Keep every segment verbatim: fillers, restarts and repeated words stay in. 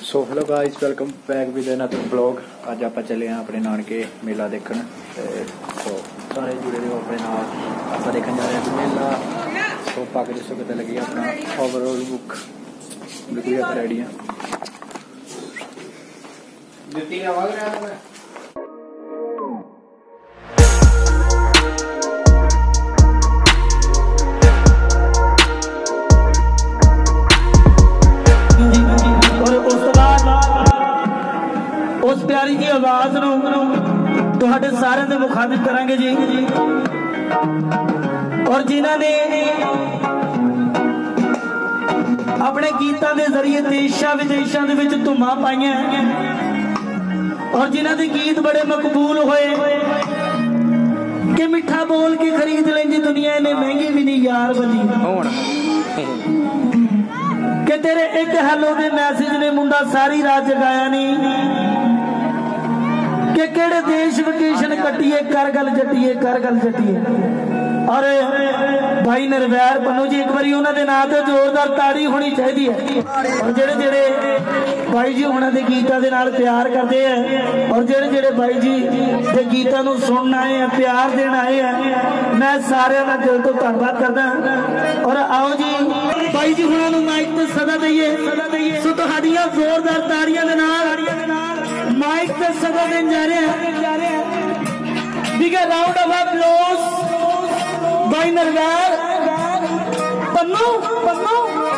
So hello guys, welcome back with another blog. अज आप चले हैं अपने नानके मेला देखने। सो सारे जुड़े रहो अपने नाल। आप देखने जा रहे हैं मेला। सो पग दसो कितने लगी अपना ओवरऑल बुक बिल्कुल आप रेडी हैं। उस प्यारी जी आवाज तुहाडे सारे दे मुखातिब करांगे जी। और जिन्हां ने अपने गीतां दे जरिए देशां विदेशां दे विच धुम्मां पाईयां और जिन्हां दे गीत बड़े मकबूल होए कि मिठा बोल के खरीद लेंदी दुनिया, इन्हें महंगी भी नहीं यार बनी कि तेरे एक हेलो दे मैसेज ने मुंडा सारी रात जगाया नहीं कि केड़े देश वेकेशन कटिए कर गल जटिए कर गल जटिए। और भाई निर्वैर पन्नू जी एक बारी उन्होंने नाम तो जोरदार ताड़ी होनी चाहिए है। और जेड़े जेड़े भाई जी उन्होंने गीतां दे नाल प्यार करते हैं और जेड़े जेड़े भाई जी दे गीतां नूं सुनन आए हैं, प्यार देण आए हैं, मैं सारे दा दिल तो धन्नवाद करदा। और आओ जी भाई जी हुणां नूं माइक ते सदा दईए सदा दईए सो तुहाडीआं जोरदार ताड़ियां दे नाल माइक पे सदा दिन जा रहे हैं। Big round of applause by Nirvair Pannu Pannu.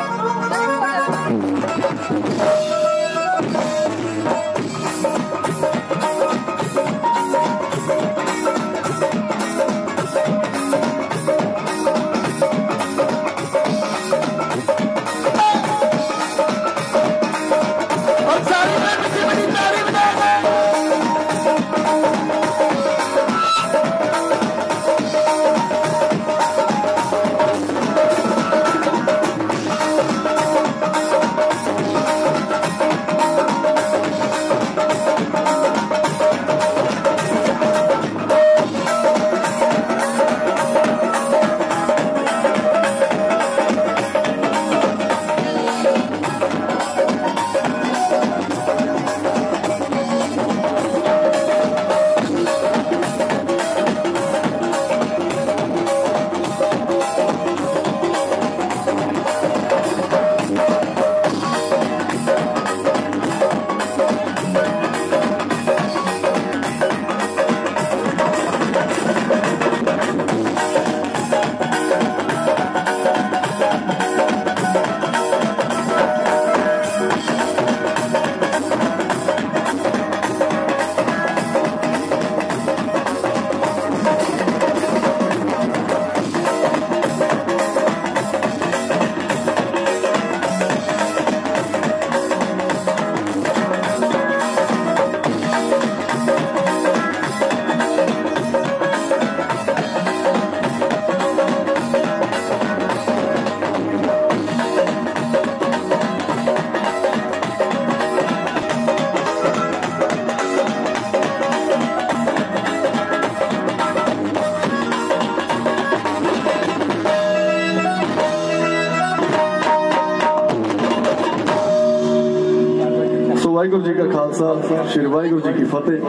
Waheguru ji का खालसा श्री वाहिगुरू जी की फतेह।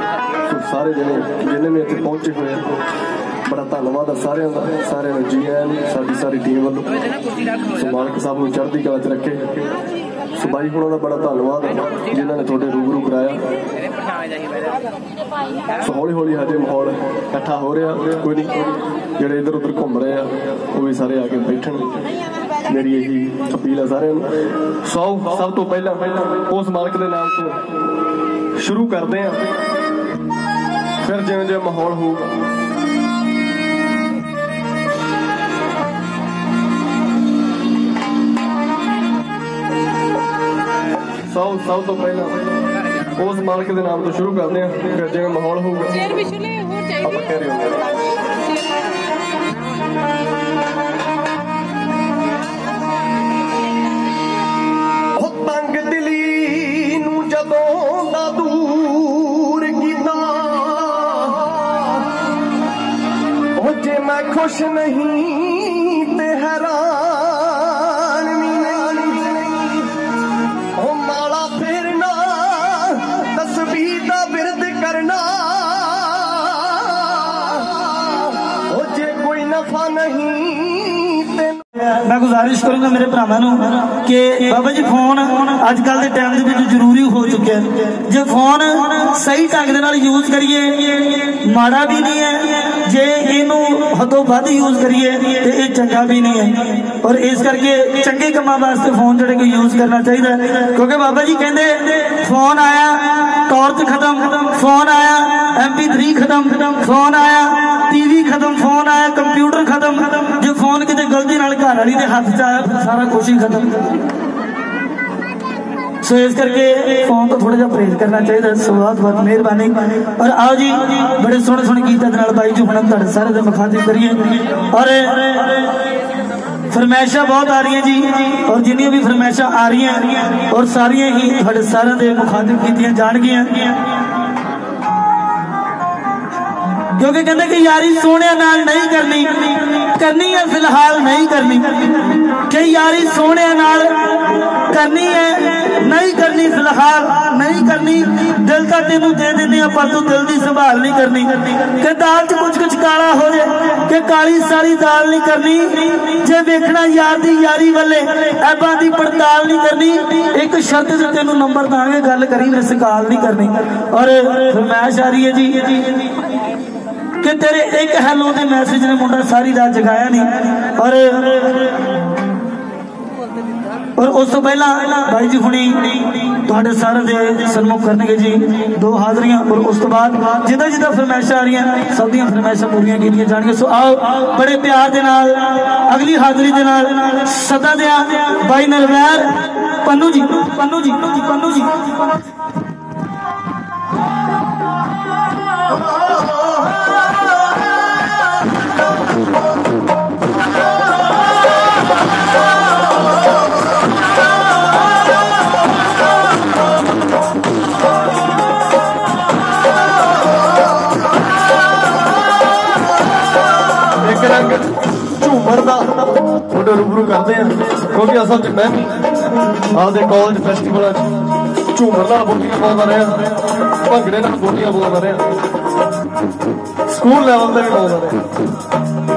तो सारे जने जिन्हें भी इतने पहुंचे हुए बड़ा धन्यवाद है सारे सारे जी एन साडी सारी टीम वालों। सो मालक साहब को चढ़ती कला च रखे। सो भाई हुणां दा बड़ा धन्यवाद जिन्होंने थोड़े रूबरू कराया। सो हौली हौली हजे माहौल इकट्ठा हो रहा, कोई नहीं जेडे इधर उधर घूम रहे हैं वो भी सारे आके बैठन। मेरी यही अपील है सारे। सौ सब तो पहला उस मालक के नाम तो शुरू करते हैं, फिर जिवें जिवें माहौल होगा सौ सब तो पहला उस मालक के नाम तो शुरू करते हैं, फिर जिवें माहौल होगा आप कह रहे हो। तंग दिली नूं जदों दा दूर कीता जे मैं खुश नहीं ते हैरान भी नहीं। ओ माला मैं गुजारिश करूंगा मेरे भरावां कि बाबा जी फोन अजकल के टाइम के जरूरी हो चुके हैं। जो फोन सही ढंग दे नाल यूज करिए माड़ा भी नहीं है, जे इनू हदों वध यूज करिए तो ये चंगा भी नहीं है। और इस करके चंगे कामां वास्ते फोन जो यूज करना चाहिए, क्योंकि बाबा जी कहते फोन आया टॉर्च खत्म, फोन आया एम पी थ्री खत्म, फोन आया टीवी खत्म, फोन आया कंप्यूटर खत्म। जो फोन कितने गलती नाल घर वाली दे हाथ च आया फिर सारा कुछ ही खत्म। सो इस करके फोन तो थोड़ा जा परहेज करना चाहिए। सो बहुत बहुत मेहरबानी। और आओ जी बड़े सोहने सोहने गीतां दे नाल बाई जी हुण तुहाडे सारे दे मुखातिब करिए। और फरमाइशां बहुत आ रही हैं जी, और जिन्नियां भी फरमाइशां आ रही हैं और सारियां ही तुहाडे सारे दे मुखातिब कीतियां जाणगियां, क्योंकि कहते कि यारी सोने नाल नहीं करनी, करनी है फिलहाल नहीं करनी। कि यारी सोने नाल करनी है नहीं करनी, फिलहाल नहीं करनी। दिल का तेनू दे देने पर तू दिल की संभाल नहीं करनी। कि दाल च कुछ कुछ काला हो जाए कि काली सारी दाल नहीं करनी। जे वेखना यार दी यारी वाले ऐबां दी पड़ताल नहीं करनी। एक शर्त से तेनू नंबर दांगे गल करी मिस कॉल नहीं करनी। और फरमाइश आ रही है जी कि तेरे एक हेलो के मैसेज ने मुंडा सारी रात जगाया नहीं। और और उस तो पहला भाई जी हुणी तुहाडे सारे दे सन्मुख करनगे जी दो हाजरियां। और उस तो बाद जिदा जिदा फरमाइशां आ रही हैं सब दी फरमाइशां पूरियां कीतियां जाणगे। सो आओ बड़े प्यार दे नाल अगली हाजरी दे नाल सदा दिया भाई नरवैर पन्नू जी, पन्नू जी, पन्नू जी। झूमर का थोड़े रूबरू करते हैं, क्योंकि असल च मैं भी आपके कॉलेज फैसटिवल झूमर नाल बोटियां पाਉਂਦਾ रहा, भंगड़े नाल बोटियां पाਉਂਦਾ रहा, स्कूल लैवल ते भी पाਉਂਦਾ रहा।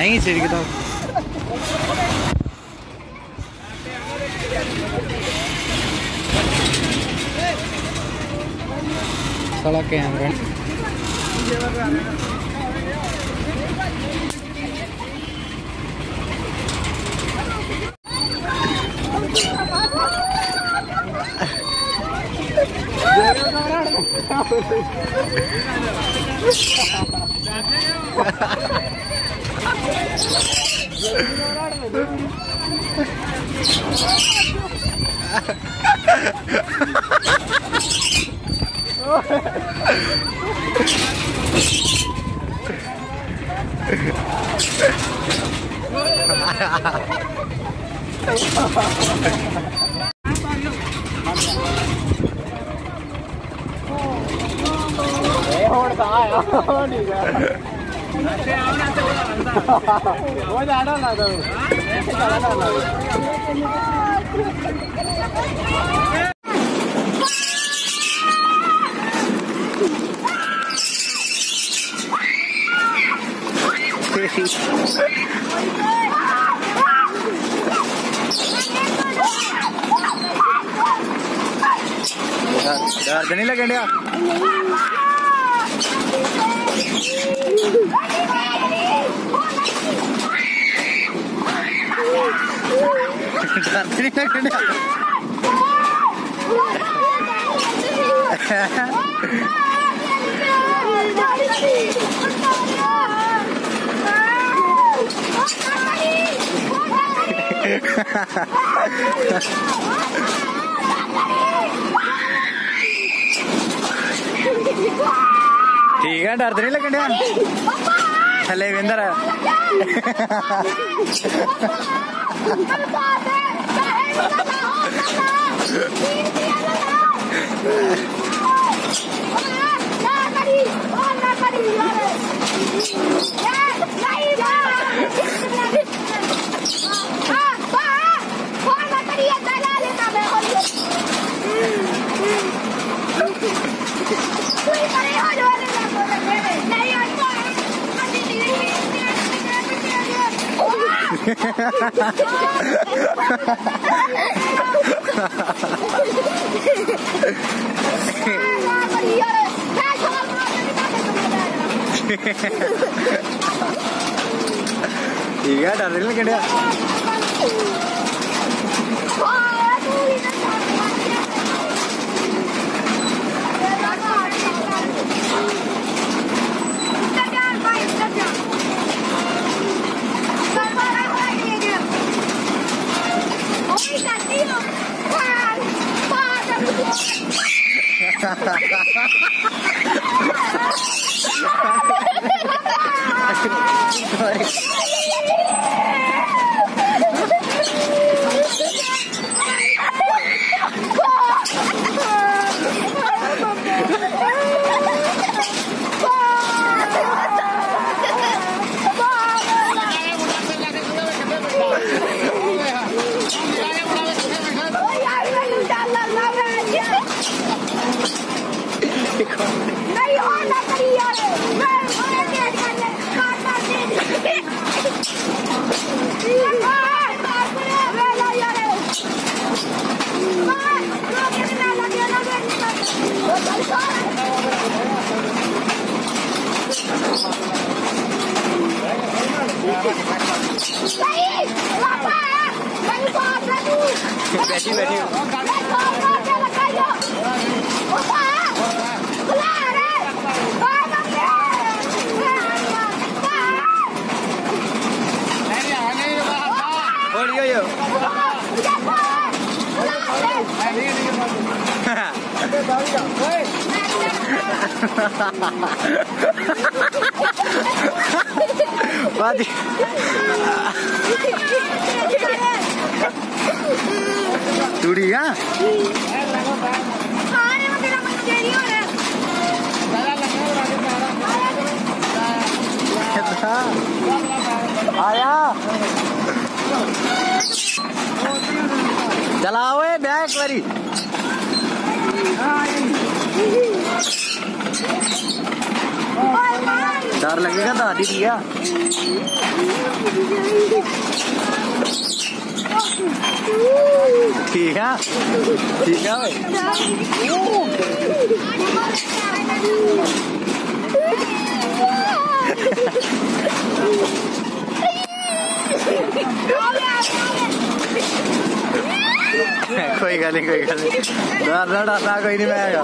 नहीं सिर तो साला कैमरा डर नहीं लगन दिया डर नहीं लगन दिया ठीक है डर नहीं लगन दिया थले विंदर ठीक है डर नहीं लगन दिया नहीं होना करिए बैठी बैठी टूटी हाँ आया चलाओ बैग वाली डर लगेगा दादी दिया। ठीक है ठीक है भाई। कोई गल नहीं कोई गल नहीं, डरना डरना कोई नहीं, मैं आएगा।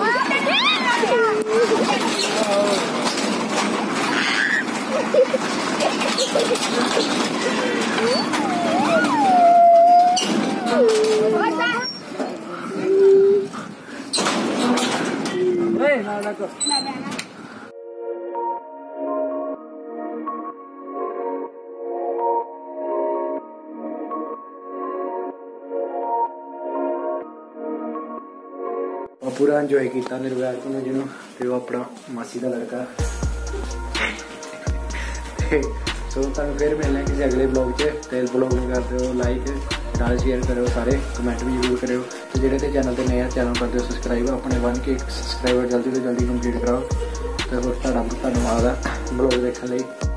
पूरा इंजॉय किया निर्वैर को जिन्हों ते वो अपना मासी का लड़का। सो तुम फिर मिलना किसी अगले ब्लॉग से। ब्लॉग में कर दो लाइक, नाल शेयर करो, सारे कमेंट भी जरूर करो। तो जेडे ते चैनल ते नया चैनल कर दो सबसक्राइब, अपने वन के सबसक्राइबर जल्दी तो जल्दी कंप्लीट कराओ। तो धन्यवाद ब्लॉग देखने।